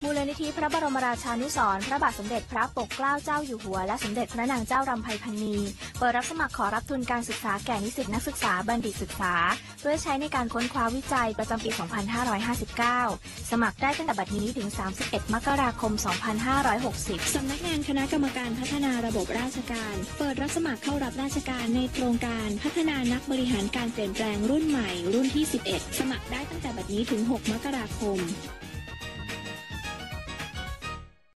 มูลนิธิพระบรมราชานุสรณ์พระบาทสมเด็จพระปกเกล้าเจ้าอยู่หัวและสมเด็จพระนางเจ้ารำไพพรรณีเปิดรับสมัครขอรับทุนการศึกษาแก่นิสิตนักศึกษาบัณฑิตศึกษาเพื่อใช้ในการค้นคว้าวิจัยประจำปี 2559 สมัครได้ตั้งแต่บัดนี้ถึง 31 มกราคม 2560 สำนักงานคณะกรรมการพัฒนาระบบราชการเปิดรับสมัครเข้ารับราชการในโครงการพัฒนานักบริหารการเปลี่ยนแปลงรุ่นใหม่รุ่นที่ 11 สมัครได้ตั้งแต่บัดนี้ถึง 6 มกราคม